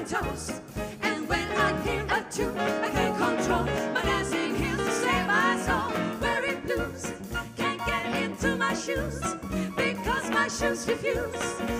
toes. And when I hear a tune, I can't control my dancing heels to save my soul. Wearing blues, can't get into my shoes because my shoes refuse.